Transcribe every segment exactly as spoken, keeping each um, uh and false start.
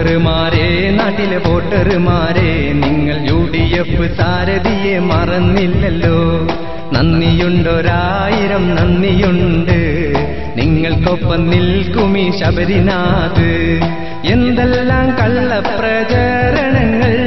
വോട്ടർമാരെ, നാട്ടിലെ വോട്ടർമാരെ, നിങ്ങൾ യു ഡി എഫ് സാരഥിയെ മറന്നില്ലല്ലോ. നന്ദിയുണ്ടൊരായിരം നന്ദിയുണ്ട്, നിങ്ങൾക്കൊപ്പം നിൽക്കുമീ ശബരിനാഥ്. എന്തെല്ലാം കള്ളപ്രചരണങ്ങൾ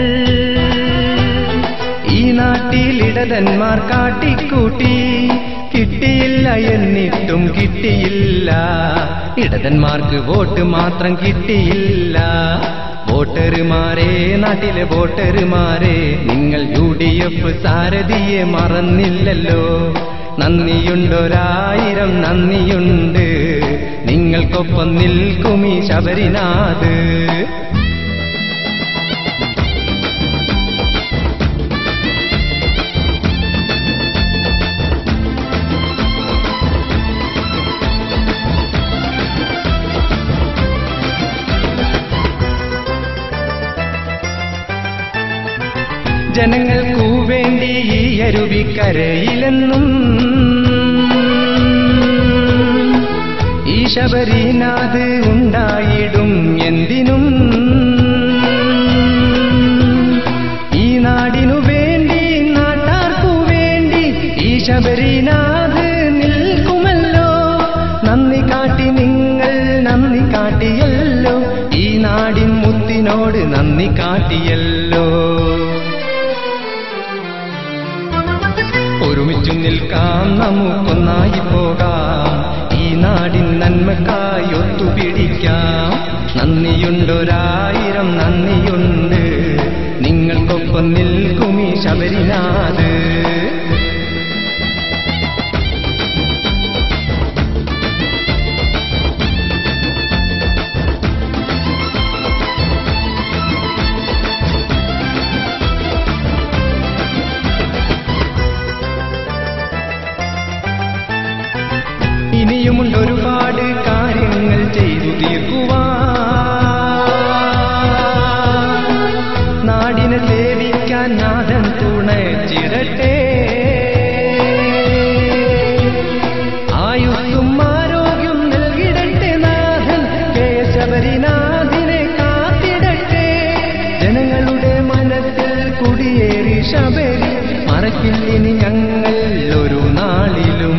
ഈ നാട്ടിൽ ഇടതന്മാർ കാട്ടിക്കൂട്ടി. കിട്ടിയില്ല എന്നിട്ടും കിട്ടിയില്ല, ഇടതന്മാർക്ക് വോട്ട് മാത്രം കിട്ടിയില്ല. വോട്ടർമാരെ, നാട്ടിലെ വോട്ടർമാരെ, നിങ്ങൾ യു ഡി എഫ് സാരഥിയെ മറന്നില്ലല്ലോ. നന്ദിയുണ്ടൊരായിരം നന്ദിയുണ്ട്, നിങ്ങൾക്കൊപ്പം നിൽക്കുമീ ശബരിനാഥ്. ജനങ്ങൾക്കു വേണ്ടി ഈ അരുവിക്കരയിലെന്നും ഈ ശബരിനാഥ് ഉണ്ടായിടും എന്തിനും. ഈ നാടിനു വേണ്ടി, നാട്ടാർക്കു വേണ്ടി ഈ ശബരിനാഥ് നിൽക്കുമല്ലോ. നന്ദി കാട്ടി നിങ്ങൾ നന്ദി കാട്ടിയല്ലോ, ഈ നാടിൻ മുത്തിനോട് നന്ദി കാട്ടിയല്ലോ. ഒരുമിച്ചു നിൽക്കാം, നമുക്കൊന്നായി പോകാം, ഈ നാടിൻ നന്മക്കായി ഒത്തുപിടിക്കാം. നന്ദിയുണ്ടൊരായിരം നന്ദിയുണ്ട്, നിങ്ങൾക്കൊപ്പം നിൽക്കുമീ ശബരിനാഥ്. ഇനിയുമുണ്ടൊരുപാട് കാര്യങ്ങൾ ചെയ്തു തീർക്കുവാൻ, നാടിനെ സേവിക്കാൻ നാഥൻ തുണച്ചിടട്ടെ. ആയുസ്സും ആരോഗ്യം നൽകിടട്ടെ നാഥൻ, കെ എസ് ശബരിനാഥിനെ കാത്തിടട്ടെ. ജനങ്ങളുടെ മനസ്സിൽ കുടിയേറി ശബരി, മറക്കില്ലിനി ഞങ്ങൾ ഒരു നാളിലും.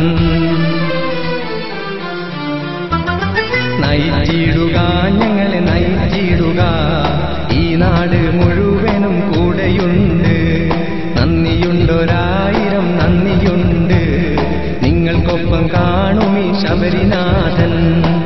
നയിച്ചിടുക ഞങ്ങളെ നയിച്ചിടുക, ഈ നാട് മുഴുവനും കൂടെയുണ്ട്. നന്ദിയുണ്ടൊരായിരം നന്ദിയുണ്ട്, നിങ്ങൾക്കൊപ്പം കാണുമീ ശബരിനാഥൻ.